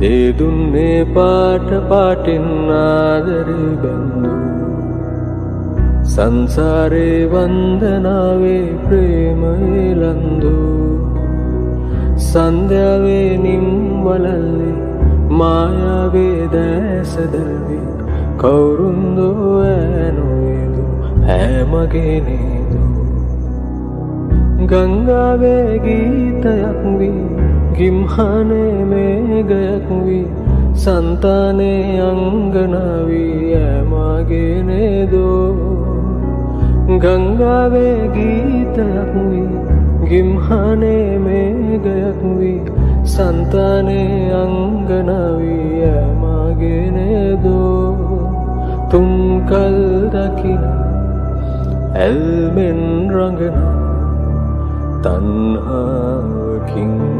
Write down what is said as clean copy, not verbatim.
දේදුන්නේ පාට පාටින් ආදරේ බැන්දු සංසාරේ වන්දනාවේ ප්‍රේමයේ ලන්දු සන්ධ්‍යාවේ නිම්වලල්ලේ මායාවේ දැසදල්වි කවුරුන්දෝ ඇනොයදු හැමගේ නේදු ගංගාවේ ගීතයක් වී ගිම්හනේ මේඝයක් වී संताने अंगनावी मागे ने दो गंगावे गीत हुई गिम्हाने में गयक हुई संताने अंगनावी मागे ने दो तुम कल दकिना एलमिन रंगना तन्हा किंग